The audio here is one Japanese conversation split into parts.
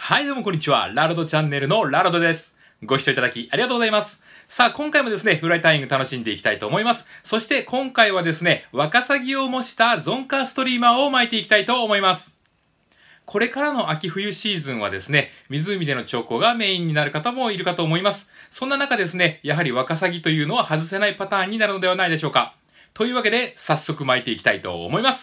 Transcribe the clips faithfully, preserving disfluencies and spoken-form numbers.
はい、どうもこんにちは。ラロドチャンネルのラロドです。ご視聴いただきありがとうございます。さあ、今回もですね、フライタイミング楽しんでいきたいと思います。そして今回はですね、ワカサギを模したゾンカーストリーマーを巻いていきたいと思います。これからの秋冬シーズンはですね、湖での調光がメインになる方もいるかと思います。そんな中ですね、やはりワカサギというのは外せないパターンになるのではないでしょうか。というわけで、早速巻いていきたいと思います。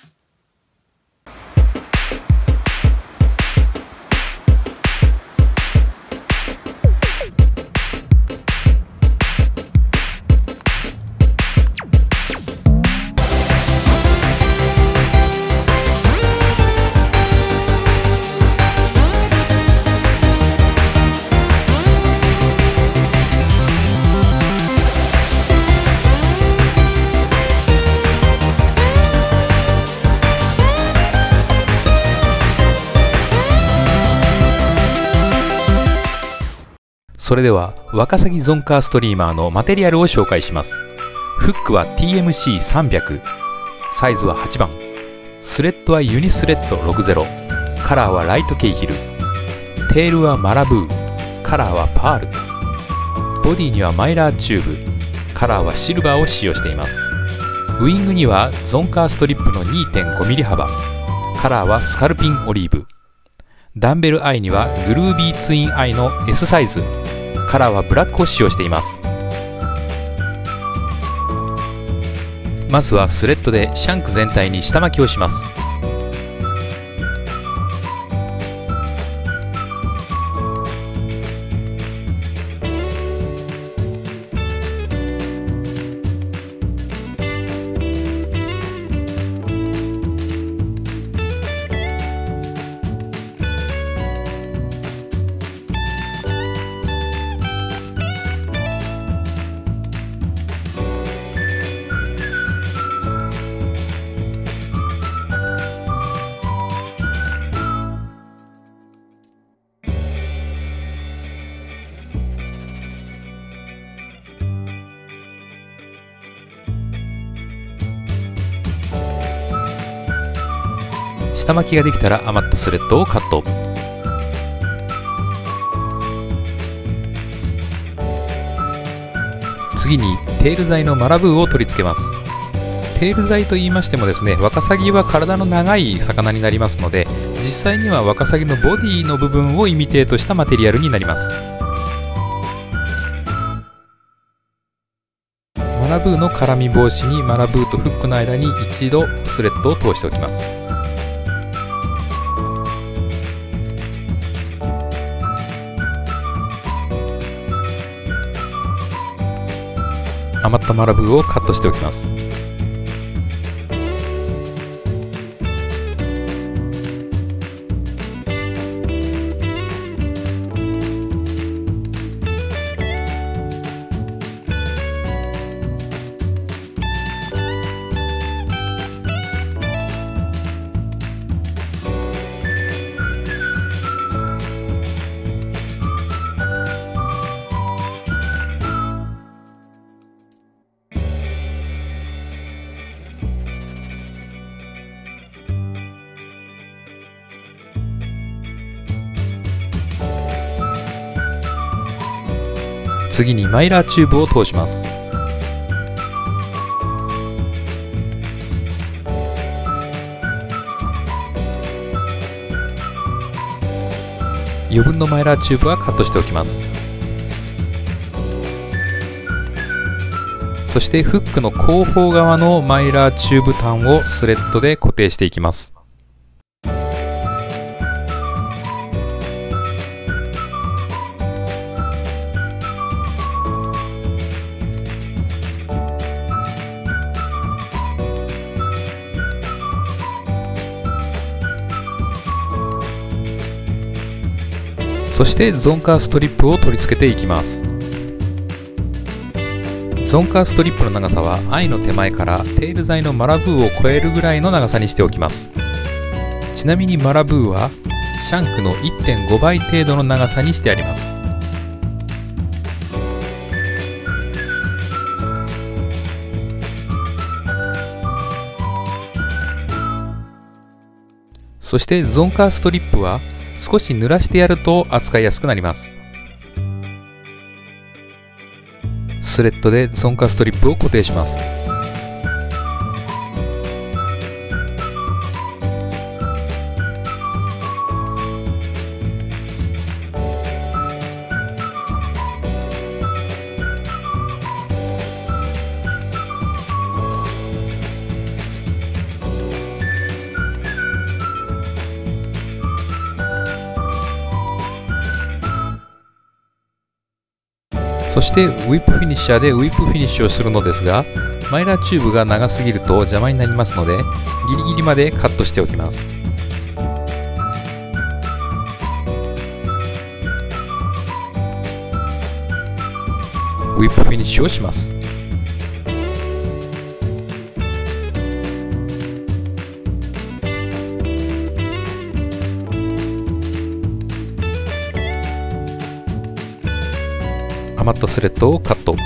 それではワカサギゾンカーストリーマーのマテリアルを紹介します。フックは ティーエムシーさんびゃく、サイズははちばん、スレッドはユニスレッドろくじゅう、カラーはライトケイヒル、テールはマラブー、カラーはパール、ボディにはマイラーチューブ、カラーはシルバーを使用しています。ウイングにはゾンカーストリップの にてんごミリ 幅、カラーはスカルピンオリーブ、ダンベルアイにはグルービーツインアイの エス サイズ、カラーはブラックを使用しています。まずはスレッドでシャンク全体に下巻きをします。下巻きができたら余ったスレッドをカット。次にテール材のマラブーを取り付けます。テール材と言いましてもですね、ワカサギは体の長い魚になりますので、実際にはワカサギのボディの部分をイミテートしたマテリアルになります。マラブーの絡み防止にマラブーとフックの間に一度スレッドを通しておきます。余ったマラブーをカットしておきます。次にマイラーチューブを通します。余分のマイラーチューブはカットしておきます。そしてフックの後方側のマイラーチューブ端をスレッドで固定していきます。そしてゾンカーストリップを取り付けていきます。ゾンカーストリップの長さはアイの手前からテール材のマラブーを超えるぐらいの長さにしておきます。ちなみにマラブーはシャンクの いってんご 倍程度の長さにしてあります。そしてゾンカーストリップは少し濡らしてやると扱いやすくなります。スレッドでゾンカーストリップを固定します。そしてウィップフィニッシャーでウィップフィニッシュをするのですが、マイラーチューブが長すぎると邪魔になりますので、ギリギリまでカットしておきます。ウィップフィニッシュをします。余ったスレッドをカット。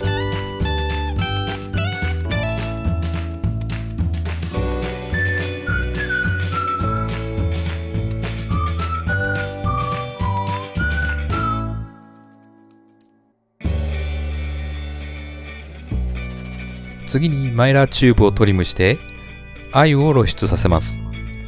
次にマイラーチューブをトリムしてアイを露出させます。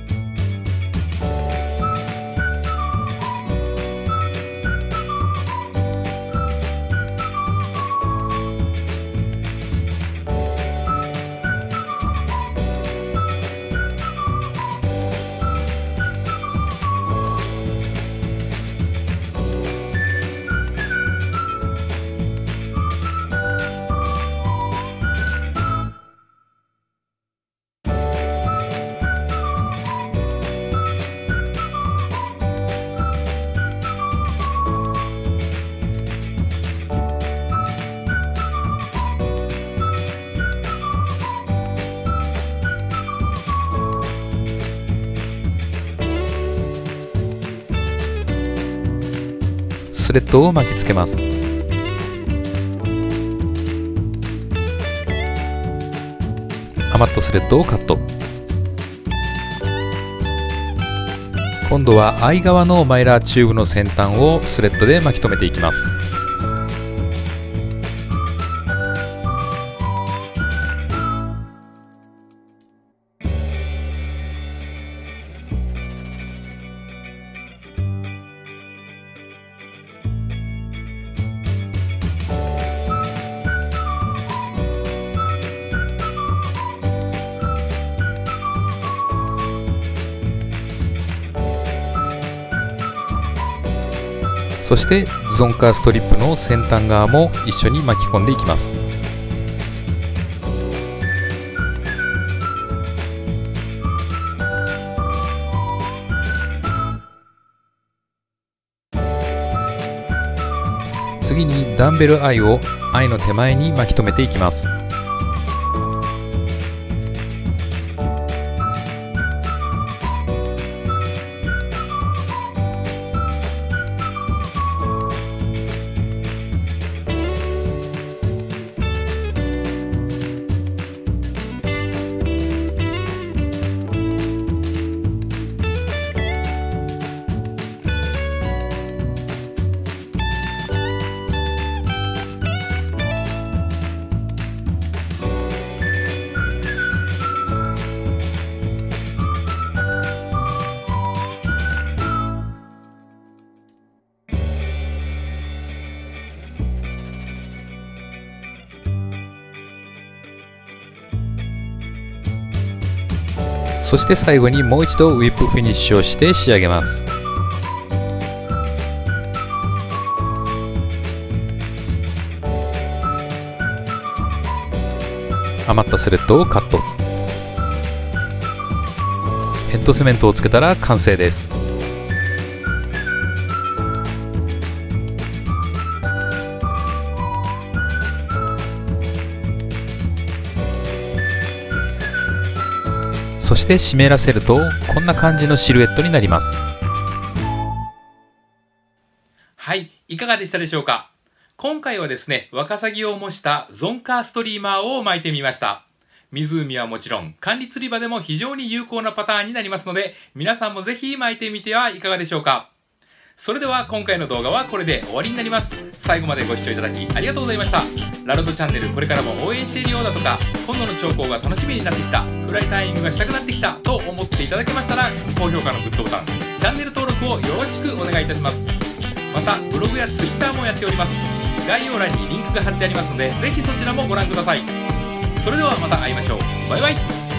スレッドを巻きつけます。余ったスレッドをカット。今度はアイ側のマイラーチューブの先端をスレッドで巻き留めていきます。そしてゾンカーストリップの先端側も一緒に巻き込んでいきます。次にダンベルアイをアイの手前に巻き留めていきます。そして最後にもう一度ウィップフィニッシュをして仕上げます。余ったスレッドをカット。ヘッドセメントをつけたら完成です。そして湿らせるとこんな感じのシルエットになります。はい、いかがでしたでしょうか。今回はですね、ワカサギを模したゾンカーストリーマーを巻いてみました。 湖はもちろん管理釣り場でも非常に有効なパターンになりますので、皆さんもぜひ巻いてみてはいかがでしょうか。それでは今回の動画はこれで終わりになります。最後までご視聴いただきありがとうございました。ラロトチャンネルこれからも応援しているようだとか、今度の兆候が楽しみになってきた、フライタイミングがしたくなってきたと思っていただけましたら、高評価のグッドボタン、チャンネル登録をよろしくお願いいたします。またブログやツイッターもやっております。概要欄にリンクが貼ってありますので、ぜひそちらもご覧ください。それではまた会いましょう。バイバイ。